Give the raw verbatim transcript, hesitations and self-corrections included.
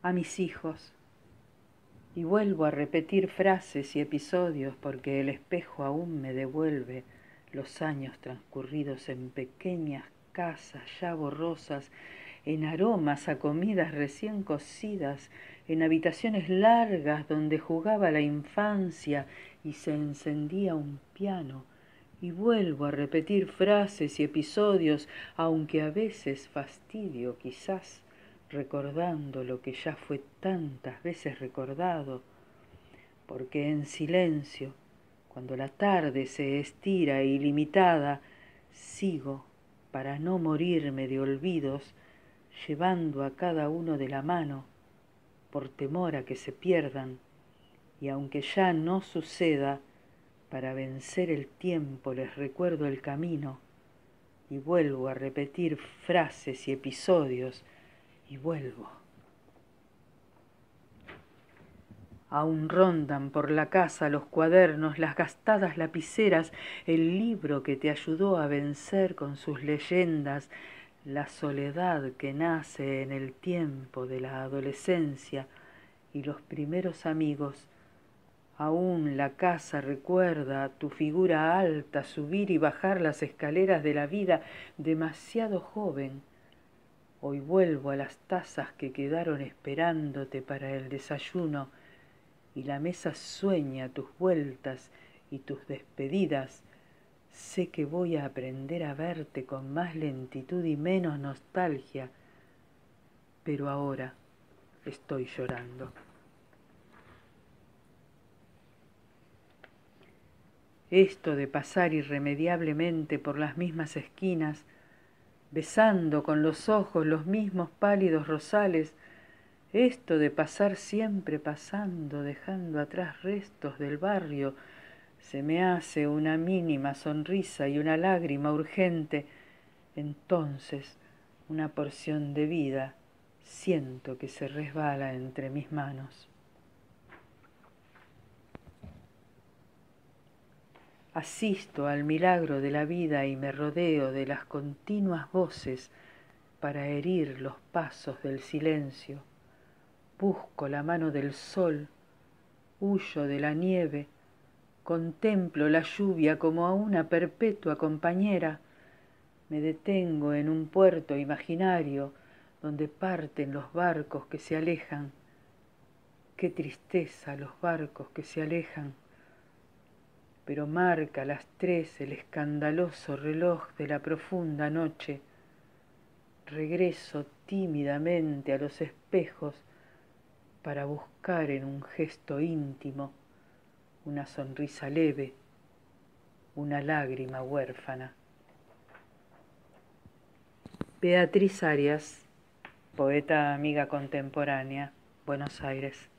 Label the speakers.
Speaker 1: a mis hijos. Y vuelvo a repetir frases y episodios porque el espejo aún me devuelve los años transcurridos en pequeñas casas ya borrosas, en aromas a comidas recién cocidas, en habitaciones largas donde jugaba la infancia y se encendía un piano. Y vuelvo a repetir frases y episodios, aunque a veces fastidio quizás, recordando lo que ya fue tantas veces recordado, porque en silencio, cuando la tarde se estira ilimitada, sigo, para no morirme de olvidos, llevando a cada uno de la mano, por temor a que se pierdan, y aunque ya no suceda, para vencer el tiempo les recuerdo el camino, y vuelvo a repetir frases y episodios, y vuelvo. Aún rondan por la casa los cuadernos, las gastadas lapiceras, el libro que te ayudó a vencer con sus leyendas, la soledad que nace en el tiempo de la adolescencia y los primeros amigos. Aún la casa recuerda tu figura alta, subir y bajar las escaleras de la vida demasiado joven. Hoy vuelvo a las tazas que quedaron esperándote para el desayuno, y la mesa sueña tus vueltas y tus despedidas. Sé que voy a aprender a verte con más lentitud y menos nostalgia, pero ahora estoy llorando. Esto de pasar irremediablemente por las mismas esquinas, besando con los ojos los mismos pálidos rosales, esto de pasar siempre pasando, dejando atrás restos del barrio, se me hace una mínima sonrisa y una lágrima urgente. Entonces, una porción de vida siento que se resbala entre mis manos. Asisto al milagro de la vida y me rodeo de las continuas voces para herir los pasos del silencio. Busco la mano del sol, huyo de la nieve, contemplo la lluvia como a una perpetua compañera. Me detengo en un puerto imaginario donde parten los barcos que se alejan. Qué tristeza los barcos que se alejan. Pero marca las tres el escandaloso reloj de la profunda noche. Regreso tímidamente a los espejos para buscar en un gesto íntimo una sonrisa leve, una lágrima huérfana. Beatriz Arias, poeta amiga contemporánea, Buenos Aires.